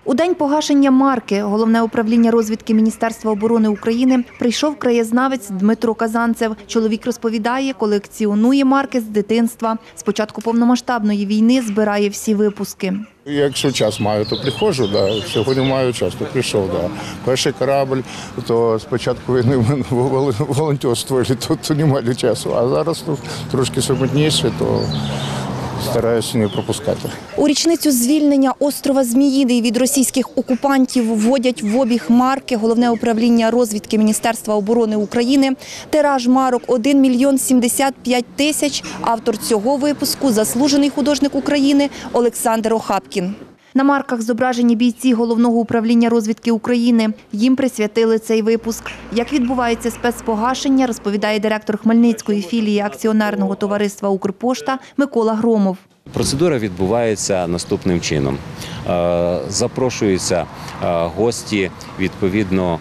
У день погашення марки Головне управління розвідки Міністерства оборони України прийшов краєзнавець Дмитро Казанцев. Чоловік розповідає, колекціонує марки з дитинства. З початку повномасштабної війни збирає всі випуски. Якщо час маю, то приходжу, да. Сьогодні маю час, то прийшов. Да. Перший корабль, то спочатку війни волонтерствували, то не мали часу, а зараз трошки самотніше, то стараюся не пропускати. У річницю звільнення острова Зміїний від російських окупантів вводять в обіг марки Головне управління розвідки Міністерства оборони України. Тираж марок – 1 мільйон 75 тисяч. Автор цього випуску – заслужений художник України Олександр Охапкін. На марках зображені бійці Головного управління розвідки України. Їм присвятили цей випуск. Як відбувається спецпогашення, розповідає директор Хмельницької філії акціонерного товариства «Укрпошта» Микола Громов. Процедура відбувається наступним чином. Запрошуються гості відповідно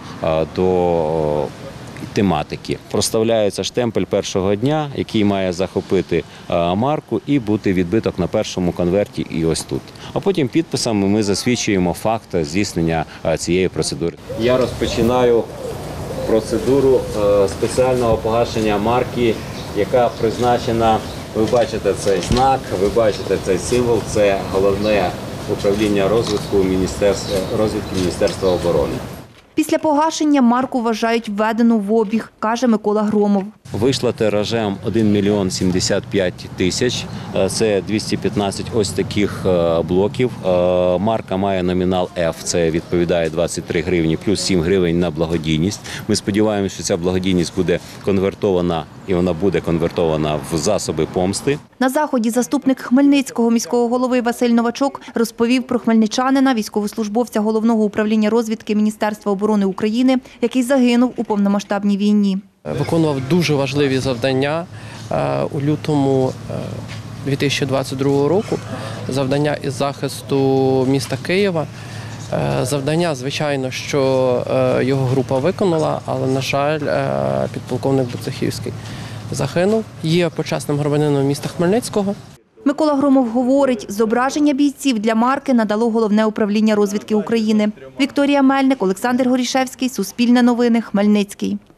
до тематики. Проставляється штемпель першого дня, який має захопити марку і бути відбиток на першому конверті і ось тут. А потім підписами ми засвідчуємо факт здійснення цієї процедури. Я розпочинаю процедуру спеціального погашення марки, яка призначена, ви бачите цей знак, ви бачите цей символ, це Головне управління розвідки Міністерства оборони. Після погашення марку вважають введену в обіг, каже Микола Громов. Вийшла тиражем 1 мільйон 75 тисяч, це 215 ось таких блоків. Марка має номінал F, це відповідає 23 гривні, плюс 7 гривень на благодійність. Ми сподіваємося, що ця благодійність буде конвертована і вона буде конвертована в засоби помсти. На заході заступник Хмельницького міського голови Василь Новачок розповів про хмельничанина, військовослужбовця Головного управління розвідки Міністерства оборони України, який загинув у повномасштабній війні. Виконував дуже важливі завдання у лютому 2022 року. Завдання із захисту міста Києва. Завдання, звичайно, що його група виконала, але, на жаль, підполковник Буцехівський загинув. Є почесним громадянином міста Хмельницького. Микола Громов говорить, зображення бійців для марки надало Головне управління розвідки України. Вікторія Мельник, Олександр Горішевський, Суспільне новини, Хмельницький.